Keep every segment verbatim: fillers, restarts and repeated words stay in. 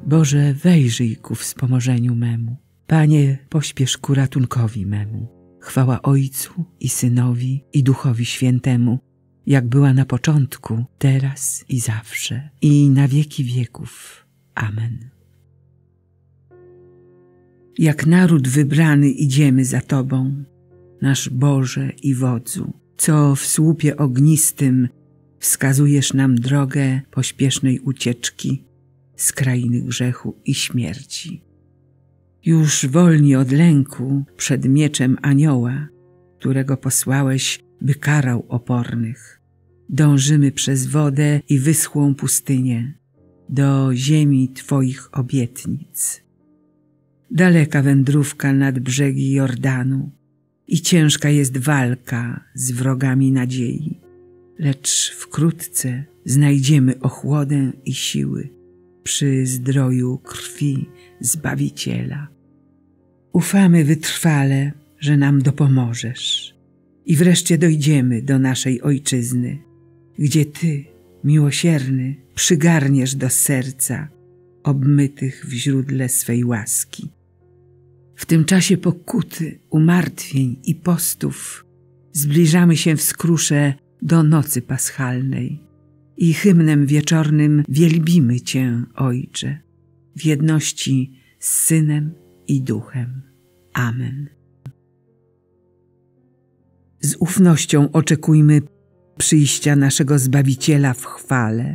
Boże, wejrzyj ku wspomożeniu memu. Panie, pośpiesz ku ratunkowi memu. Chwała Ojcu i Synowi i Duchowi Świętemu, jak była na początku, teraz i zawsze, i na wieki wieków. Amen. Jak naród wybrany idziemy za Tobą, nasz Boże i Wodzu, co w słupie ognistym wskazujesz nam drogę pośpiesznej ucieczki z krainy grzechu i śmierci. Już wolni od lęku przed mieczem anioła, którego posłałeś, by karał opornych, dążymy przez wodę i wyschłą pustynię do ziemi Twoich obietnic. Daleka wędrówka nad brzegi Jordanu i ciężka jest walka z wrogami nadziei, lecz wkrótce znajdziemy ochłodę i siły przy zdroju krwi Zbawiciela. Ufamy wytrwale, że nam dopomożesz i wreszcie dojdziemy do naszej Ojczyzny, gdzie Ty, miłosierny, przygarniesz do serca obmytych w źródle swej łaski. W tym czasie pokuty, umartwień i postów zbliżamy się w skrusze do nocy paschalnej i hymnem wieczornym wielbimy Cię, Ojcze, w jedności z Synem i Duchem. Amen. Z ufnością oczekujmy przyjścia naszego Zbawiciela w chwale.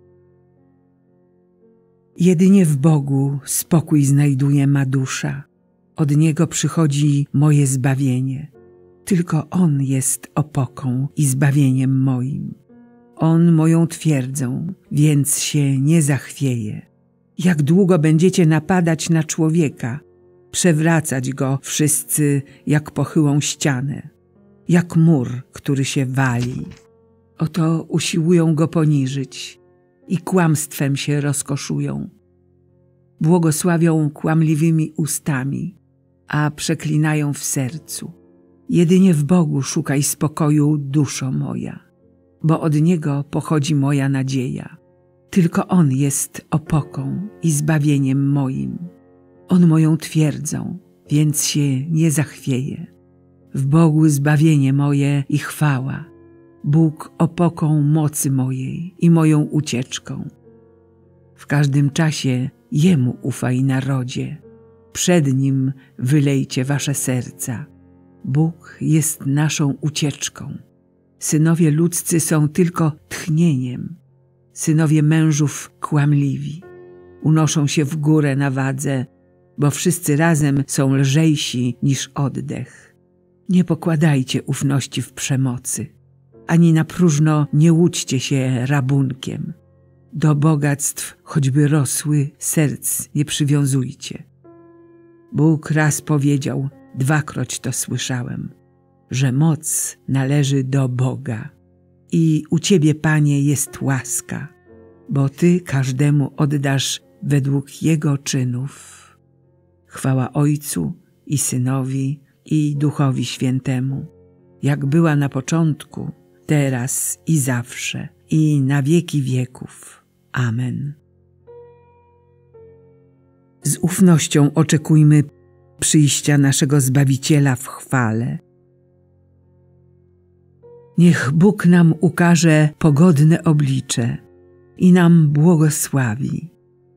Jedynie w Bogu spokój znajduje ma dusza. Od Niego przychodzi moje zbawienie. Tylko On jest opoką i zbawieniem moim. On moją twierdzą, więc się nie zachwieje. Jak długo będziecie napadać na człowieka, przewracać go wszyscy jak pochyłą ścianę, jak mur, który się wali. Oto usiłują go poniżyć i kłamstwem się rozkoszują. Błogosławią kłamliwymi ustami, a przeklinają w sercu. Jedynie w Bogu szukaj spokoju, duszo moja, bo od Niego pochodzi moja nadzieja. Tylko On jest opoką i zbawieniem moim. On moją twierdzą, więc się nie zachwieje. W Bogu zbawienie moje i chwała, Bóg opoką mocy mojej i moją ucieczką. W każdym czasie Jemu ufaj, narodzie, przed Nim wylejcie wasze serca. Bóg jest naszą ucieczką. Synowie ludzcy są tylko tchnieniem. Synowie mężów kłamliwi. Unoszą się w górę na wadze, bo wszyscy razem są lżejsi niż oddech. Nie pokładajcie ufności w przemocy, ani na próżno nie łudźcie się rabunkiem. Do bogactw, choćby rosły, serc nie przywiązujcie. Bóg raz powiedział, dwakroć to słyszałem, że moc należy do Boga i u Ciebie, Panie, jest łaska, bo Ty każdemu oddasz według jego czynów. Chwała Ojcu i Synowi i Duchowi Świętemu, jak była na początku, teraz i zawsze, i na wieki wieków. Amen. Z ufnością oczekujmy przyjścia naszego Zbawiciela w chwale. Niech Bóg nam ukaże pogodne oblicze i nam błogosławi.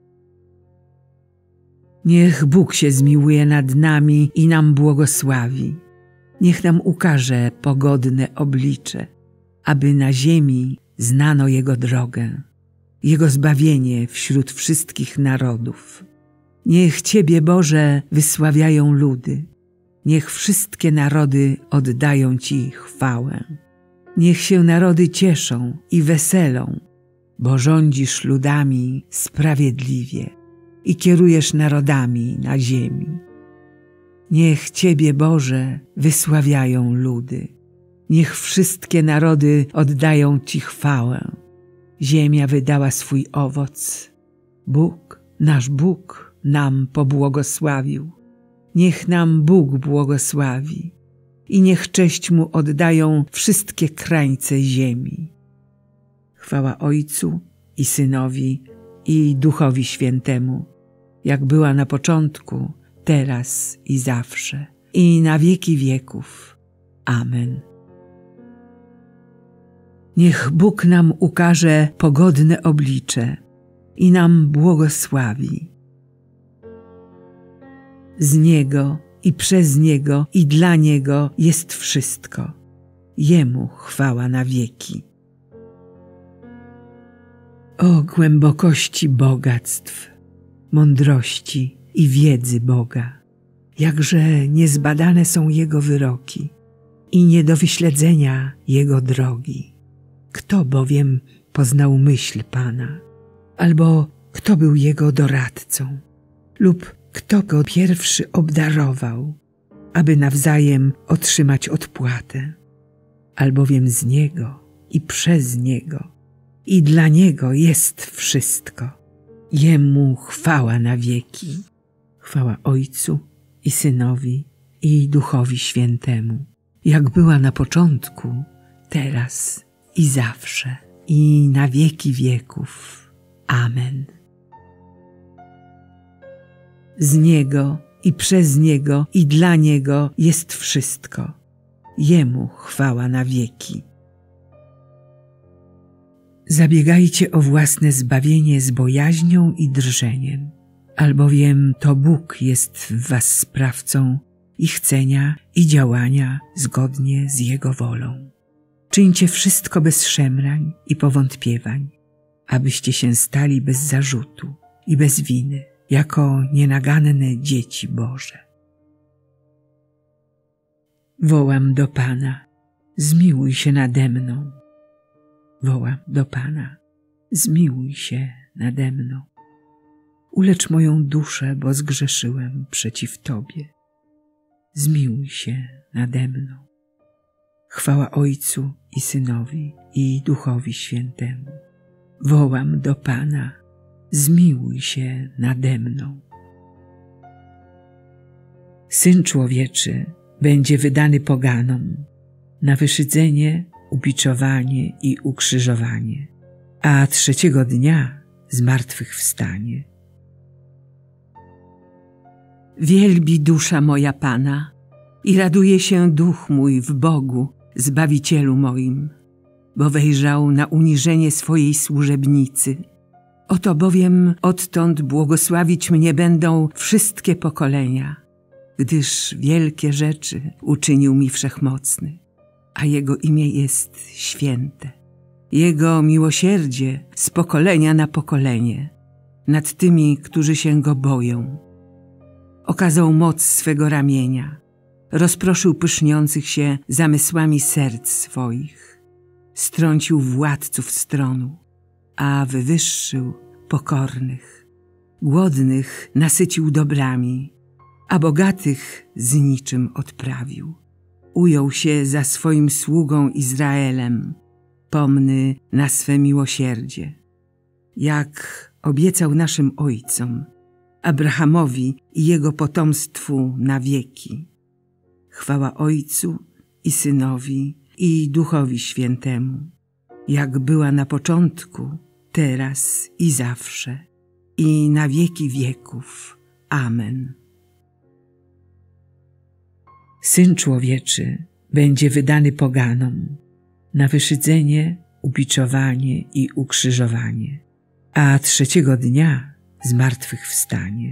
Niech Bóg się zmiłuje nad nami i nam błogosławi. Niech nam ukaże pogodne oblicze, aby na ziemi znano Jego drogę, Jego zbawienie wśród wszystkich narodów. Niech Ciebie, Boże, wysławiają ludy. Niech wszystkie narody oddają Ci chwałę. Niech się narody cieszą i weselą, bo rządzisz ludami sprawiedliwie i kierujesz narodami na ziemi. Niech Ciebie, Boże, wysławiają ludy. Niech wszystkie narody oddają Ci chwałę. Ziemia wydała swój owoc. Bóg, nasz Bóg, nam pobłogosławił. Niech nam Bóg błogosławi i niech cześć Mu oddają wszystkie krańce ziemi. Chwała Ojcu i Synowi i Duchowi Świętemu, jak była na początku, teraz i zawsze, i na wieki wieków. Amen. Niech Bóg nam ukaże pogodne oblicze i nam błogosławi. Z Niego i przez Niego i dla Niego jest wszystko. Jemu chwała na wieki. O głębokości bogactw, mądrości i wiedzy Boga, jakże niezbadane są Jego wyroki i nie do wyśledzenia Jego drogi. Kto bowiem poznał myśl Pana, albo kto był Jego doradcą, lub kto Go pierwszy obdarował, aby nawzajem otrzymać odpłatę, albowiem z Niego i przez Niego i dla Niego jest wszystko. Jemu chwała na wieki. Chwała Ojcu i Synowi i Duchowi Świętemu, jak była na początku, teraz i zawsze, i na wieki wieków. Amen. Z Niego i przez Niego i dla Niego jest wszystko. Jemu chwała na wieki. Zabiegajcie o własne zbawienie z bojaźnią i drżeniem, albowiem to Bóg jest w was sprawcą i chcenia i działania zgodnie z Jego wolą. Czyńcie wszystko bez szemrań i powątpiewań, abyście się stali bez zarzutu i bez winy, jako nienaganne dzieci Boże. Wołam do Pana, zmiłuj się nade mną. Wołam do Pana, zmiłuj się nade mną. Ulecz moją duszę, bo zgrzeszyłem przeciw Tobie. Zmiłuj się nade mną. Chwała Ojcu i Synowi i Duchowi Świętemu. Wołam do Pana, zmiłuj się nade mną. Syn Człowieczy będzie wydany poganom na wyszydzenie, ubiczowanie i ukrzyżowanie, a trzeciego dnia zmartwychwstanie. Wielbi dusza moja Pana i raduje się duch mój w Bogu, Zbawicielu moim, bo wejrzał na uniżenie swojej służebnicy. Oto bowiem odtąd błogosławić mnie będą wszystkie pokolenia, gdyż wielkie rzeczy uczynił mi Wszechmocny, a Jego imię jest święte. Jego miłosierdzie z pokolenia na pokolenie nad tymi, którzy się Go boją. Okazał moc swego ramienia, rozproszył pyszniących się zamysłami serc swoich, strącił władców stronu, a wywyższył pokornych. Głodnych nasycił dobrami, a bogatych z niczym odprawił. Ujął się za swoim sługą Izraelem, pomny na swe miłosierdzie, jak obiecał naszym ojcom, Abrahamowi i jego potomstwu na wieki. Chwała Ojcu i Synowi i Duchowi Świętemu, jak była na początku, teraz i zawsze, i na wieki wieków. Amen. Syn Człowieczy będzie wydany poganom na wyszydzenie, ubiczowanie i ukrzyżowanie, a trzeciego dnia zmartwychwstanie.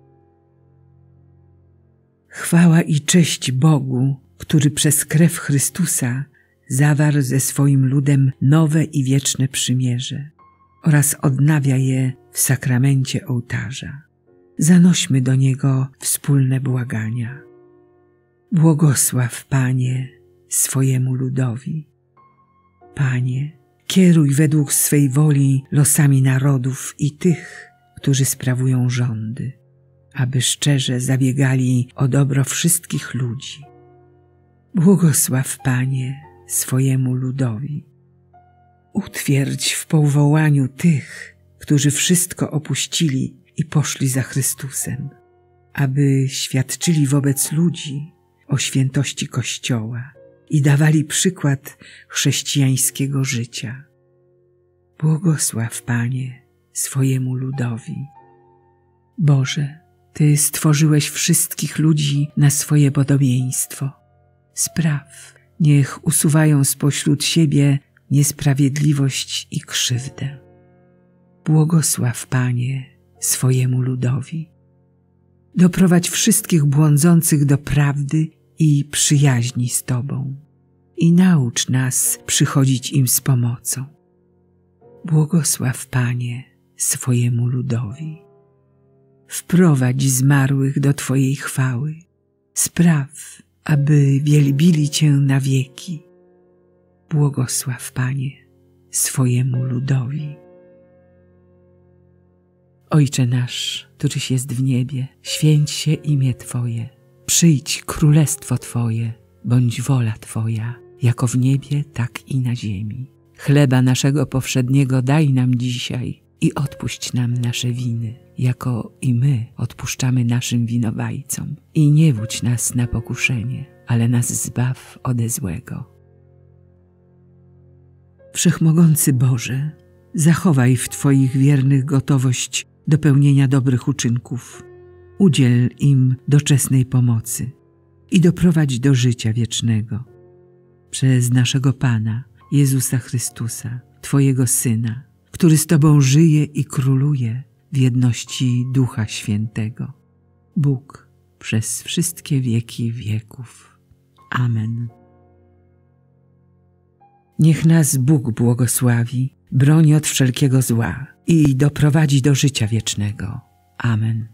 Chwała i cześć Bogu, który przez krew Chrystusa zawarł ze swoim ludem nowe i wieczne przymierze oraz odnawia je w sakramencie ołtarza. Zanośmy do Niego wspólne błagania. Błogosław, Panie, swojemu ludowi. Panie, kieruj według swej woli losami narodów i tych, którzy sprawują rządy, aby szczerze zabiegali o dobro wszystkich ludzi. Błogosław, Panie, swojemu ludowi. Utwierdź w powołaniu tych, którzy wszystko opuścili i poszli za Chrystusem, aby świadczyli wobec ludzi o świętości Kościoła i dawali przykład chrześcijańskiego życia. Błogosław, Panie, swojemu ludowi. Boże, Ty stworzyłeś wszystkich ludzi na swoje podobieństwo. Spraw, niech usuwają spośród siebie niesprawiedliwość i krzywdę. Błogosław, Panie, swojemu ludowi. Doprowadź wszystkich błądzących do prawdy i przyjaźni z Tobą i naucz nas przychodzić im z pomocą. Błogosław, Panie, swojemu ludowi. Wprowadź zmarłych do Twojej chwały. Spraw, aby wielbili Cię na wieki. Błogosław, Panie, swojemu ludowi. Ojcze nasz, któryś jest w niebie, święć się imię Twoje. Przyjdź królestwo Twoje, bądź wola Twoja, jako w niebie, tak i na ziemi. Chleba naszego powszedniego daj nam dzisiaj i odpuść nam nasze winy, jako i my odpuszczamy naszym winowajcom. I nie wódź nas na pokuszenie, ale nas zbaw ode złego. Wszechmogący Boże, zachowaj w Twoich wiernych gotowość do pełnienia dobrych uczynków. Udziel im doczesnej pomocy i doprowadź do życia wiecznego. Przez naszego Pana, Jezusa Chrystusa, Twojego Syna, który z Tobą żyje i króluje w jedności Ducha Świętego. Bóg przez wszystkie wieki wieków. Amen. Niech nas Bóg błogosławi, broni od wszelkiego zła i doprowadzi do życia wiecznego. Amen.